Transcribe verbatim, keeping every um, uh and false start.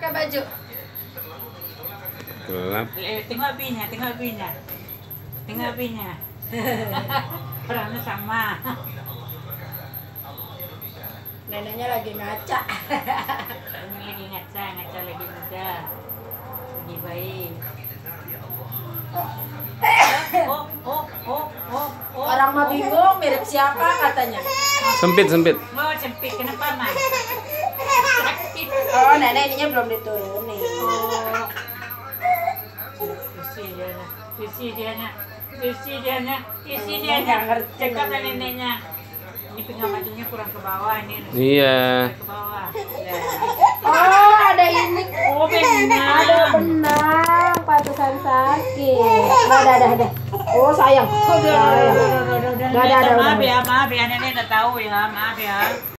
pakai baju. Gelap. Tengok apinya, tengok apinya. Tengok apinya. Orangnya sama. Neneknya lagi ngaca. Ini lagi ngaca, ngaca lagi muda. Lagi baik. Oh, oh, oh, oh, oh. Orang mah bingung mirip siapa katanya. Sempit, sempit. Oh, sempit. Kenapa, Mas? Oh, nenek ininya belum diturunin. Oh. Isi dia, isi dia, isi dia, isi dia. Nggak ngerti. Cekap dan neneknya. Ini pinggang bajunya kurang ke bawah ini. Iya. Ke bawah. Ya. Oh, ada ini. Oh, benang. Ada benang, pantesan sakit. Nah, ada, ada, ada. Oh, sayang. Udah, udah, udah, udah, udah, udah. Nggak ada, ada, Maaf udah. ya, maaf ya, nenek nggak tahu ya, maaf ya.